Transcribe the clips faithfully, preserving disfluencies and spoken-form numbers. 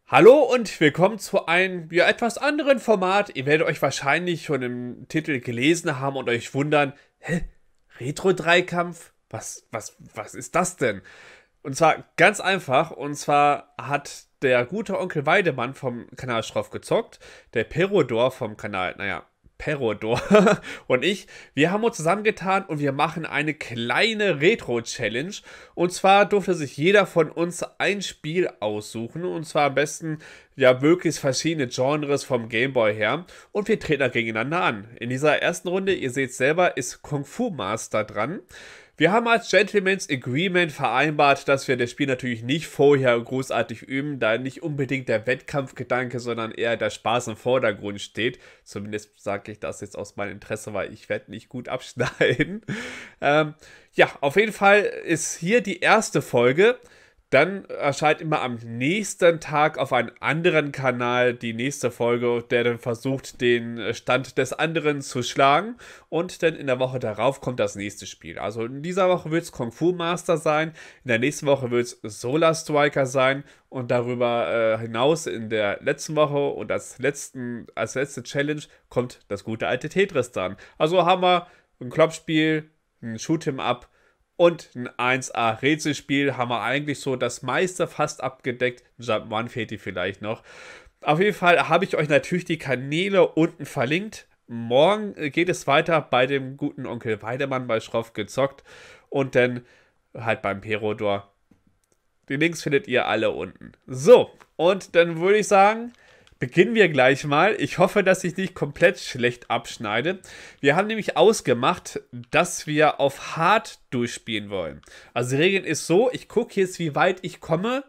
Hallo und willkommen zu einem ja, etwas anderen Format. Ihr werdet euch wahrscheinlich schon im Titel gelesen haben und euch wundern, hä? Retro-Dreikampf? Was, was, was ist das denn? Und zwar ganz einfach, und zwar hat der gute Onkel Weidemann vom Kanal Schroff gezockt, der Perodor vom Kanal, naja, Perodor und ich, wir haben uns zusammengetan und wir machen eine kleine Retro-Challenge. Und zwar durfte sich jeder von uns ein Spiel aussuchen. Und zwar am besten ja möglichst verschiedene Genres vom Gameboy her. Und wir treten da gegeneinander an. In dieser ersten Runde, ihr seht selber, ist Kung Fu Master dran. Wir haben als Gentleman's Agreement vereinbart, dass wir das Spiel natürlich nicht vorher großartig üben, da nicht unbedingt der Wettkampfgedanke, sondern eher der Spaß im Vordergrund steht. Zumindest sage ich das jetzt aus meinem Interesse, weil ich werde nicht gut abschneiden. ähm, ja, auf jeden Fall ist hier die erste Folge. Dann erscheint immer am nächsten Tag auf einem anderen Kanal die nächste Folge, der dann versucht, den Stand des anderen zu schlagen. Und dann in der Woche darauf kommt das nächste Spiel. Also in dieser Woche wird es Kung Fu Master sein, in der nächsten Woche wird es Solar Striker sein und darüber äh, hinaus in der letzten Woche und als, letzten, als letzte Challenge kommt das gute alte Tetris dann. Also haben wir ein Kloppspiel, ein Shoot'em Up und ein eins A-Rätselspiel. Haben wir eigentlich so das meiste fast abgedeckt. Jump One fehlt die vielleicht noch. Auf jeden Fall habe ich euch natürlich die Kanäle unten verlinkt. Morgen geht es weiter bei dem guten Onkel Weidemann bei Schroff gezockt. Und dann halt beim Perodor. Die Links findet ihr alle unten. So, und dann würde ich sagen, beginnen wir gleich mal. Ich hoffe, dass ich nicht komplett schlecht abschneide. Wir haben nämlich ausgemacht, dass wir auf Hard durchspielen wollen. Also die Regel ist so, ich gucke jetzt, wie weit ich komme,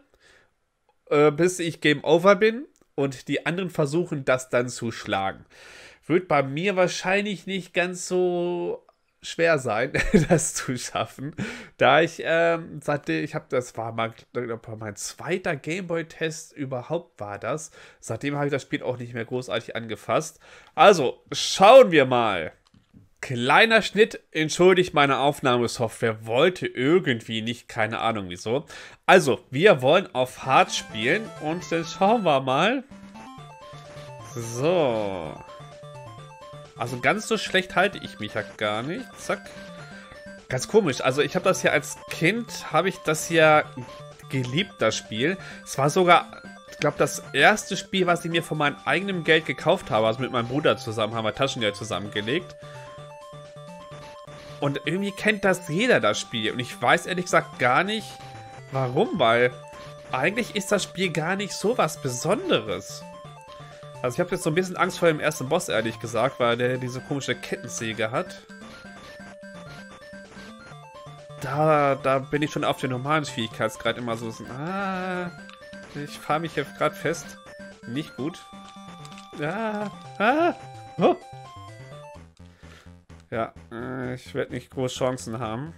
äh, bis ich Game Over bin. Und die anderen versuchen, das dann zu schlagen. Wird bei mir wahrscheinlich nicht ganz so schwer sein, das zu schaffen, da ich ähm, seitdem, ich habe, das war mal mein zweiter Gameboy-Test überhaupt war das, seitdem habe ich das Spiel auch nicht mehr großartig angefasst. Also, schauen wir mal. Kleiner Schnitt, entschuldigt, meine Aufnahmesoftware wollte irgendwie nicht, keine Ahnung wieso. Also, wir wollen auf Hard spielen und dann schauen wir mal. So. Also ganz so schlecht halte ich mich ja gar nicht. Zack. Ganz komisch. Also ich habe das ja als Kind, habe ich das ja geliebt, das Spiel. Es war sogar, ich glaube, das erste Spiel, was ich mir von meinem eigenen Geld gekauft habe. Also mit meinem Bruder zusammen, haben wir Taschengeld zusammengelegt. Und irgendwie kennt das jeder, das Spiel. Und ich weiß ehrlich gesagt gar nicht, warum. Weil eigentlich ist das Spiel gar nicht so was Besonderes. Also ich habe jetzt so ein bisschen Angst vor dem ersten Boss, ehrlich gesagt, weil der diese komische Kettensäge hat. Da, da bin ich schon auf den normalen Schwierigkeitsgrad immer so. Ah, ich fahre mich jetzt gerade fest. Nicht gut. Ah, ah, oh. Ja, äh, ich werde nicht groß Chancen haben.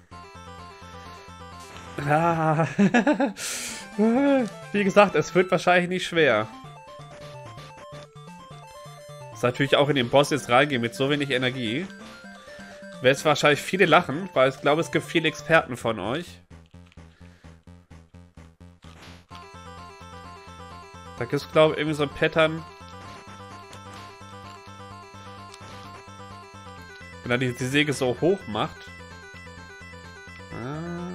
Ah, wie gesagt, es wird wahrscheinlich nicht schwer. Natürlich auch in den Boss jetzt reingehen mit so wenig Energie. Werden jetzt wahrscheinlich viele lachen, weil ich glaube, es gibt viele Experten von euch. Da gibt es, glaube ich, irgendwie so ein Pattern. Wenn er die, die Säge so hoch macht. Ah.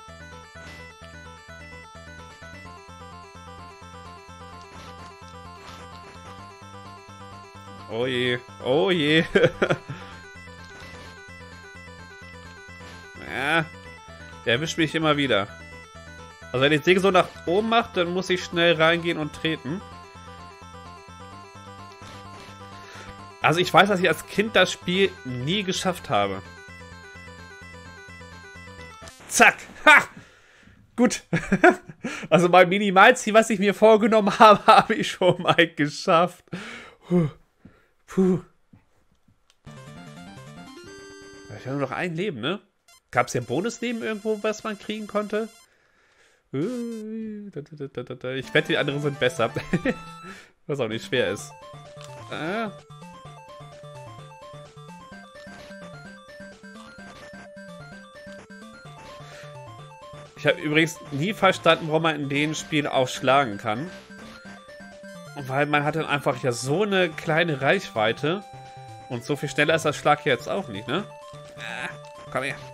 Oh je, oh je. Ja, der erwischt mich immer wieder. Also wenn ich die Säge so nach oben macht, dann muss ich schnell reingehen und treten. Also ich weiß, dass ich als Kind das Spiel nie geschafft habe. Zack! Ha! Gut. Also mein Minimalziel, was ich mir vorgenommen habe, habe ich schon mal geschafft. Puh. Puh. Ich habe nur noch ein Leben, ne? Gab es ja Bonusleben irgendwo, was man kriegen konnte? Ich wette, die anderen sind besser. Was auch nicht schwer ist. Ah. Ich habe übrigens nie verstanden, warum man in den Spielen auch schlagen kann. Weil man hat dann einfach ja so eine kleine Reichweite. Und so viel schneller ist das Schlag hier jetzt auch nicht, ne? Ah, komm her.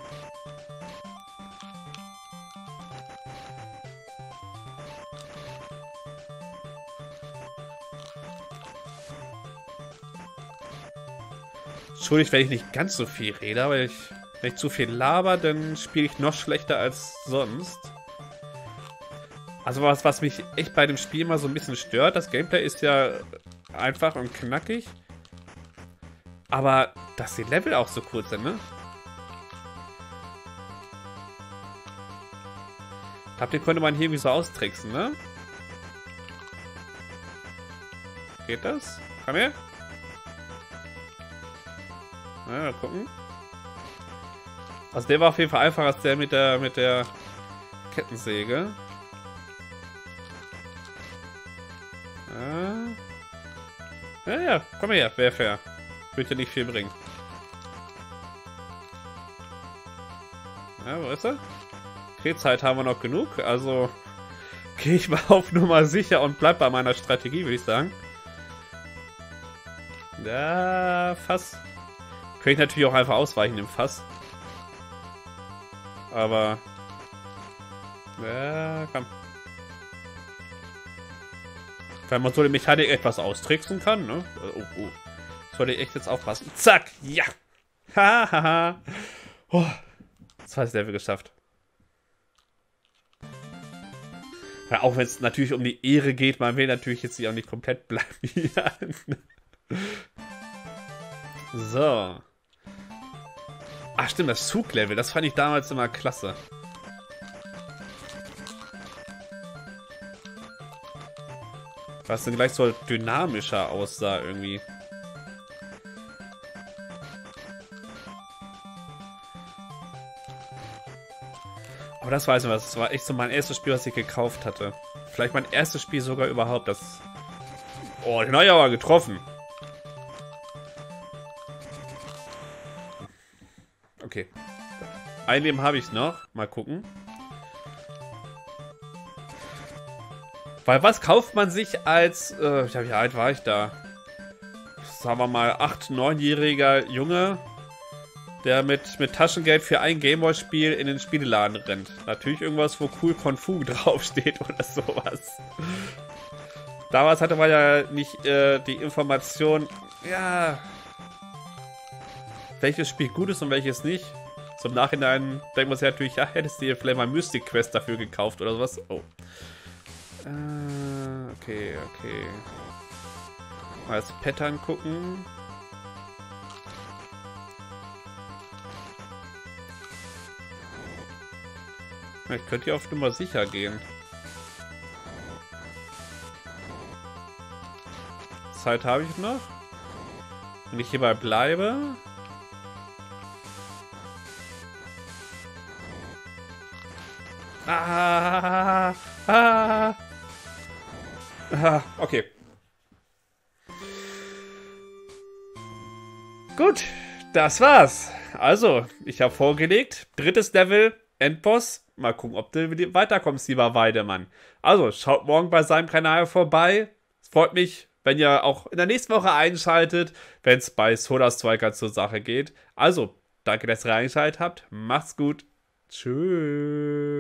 Entschuldigt, wenn ich nicht ganz so viel rede, aber ich, wenn ich zu viel laber, dann spiele ich noch schlechter als sonst. Also was, was mich echt bei dem Spiel mal so ein bisschen stört, das Gameplay ist ja einfach und knackig. Aber dass die Level auch so kurz sind, ne? Ich glaube, den konnte man hier irgendwie so austricksen, ne? Geht das? Komm her. Na, mal gucken. Also der war auf jeden Fall einfacher als der mit der mit der Kettensäge. Ja, ja, ja, komm her, wäre fair. Wird ja nicht viel bringen. Ja, wo ist er? Drehzeit haben wir noch genug, also gehe ich mal auf Nummer sicher und bleib bei meiner Strategie, würde ich sagen. Ja, Fass. Könnte ich natürlich auch einfach ausweichen im Fass. Aber... Ja, komm. Weil man so die Mechanik etwas austricksen kann, ne? Oh, oh. Sollte ich echt jetzt aufpassen. Zack! Ja! Hahaha! Oh, zweites Level geschafft. Ja, auch wenn es natürlich um die Ehre geht, man will natürlich jetzt hier auch nicht komplett blamieren. So. Ach stimmt, das Zuglevel, das fand ich damals immer klasse. Was dann gleich so dynamischer aussah irgendwie. Aber das weiß ich was. Das war echt so mein erstes Spiel, was ich gekauft hatte. Vielleicht mein erstes Spiel sogar überhaupt. Das. Oh, den habe ich aber getroffen. Okay. Ein Leben habe ich noch. Mal gucken. Weil was kauft man sich als, äh, ja, wie alt war ich da? Sagen wir mal, acht-, neunjähriger Junge, der mit, mit Taschengeld für ein Gameboy-Spiel in den Spieleladen rennt. Natürlich irgendwas, wo Cool Kung Fu draufsteht oder sowas. Damals hatte man ja nicht äh, die Information, ja, welches Spiel gut ist und welches nicht. Zum Nachhinein denkt man sich natürlich, ja, hättest du dir vielleicht mal Mystic Quest dafür gekauft oder sowas. Oh. Äh, okay, okay. Mal das Pattern gucken. Ich könnte hier auf Nummer sicher gehen. Zeit habe ich noch. Wenn ich hierbei bleibe. Ah, ah, ah, okay. Gut, das war's. Also, ich habe vorgelegt. Drittes Level, Endboss. Mal gucken, ob du weiterkommst, lieber Weidemann. Also, schaut morgen bei seinem Kanal vorbei. Es freut mich, wenn ihr auch in der nächsten Woche einschaltet, wenn es bei Soda Striker zur Sache geht. Also, danke, dass ihr reingeschaltet habt. Macht's gut. Tschüss.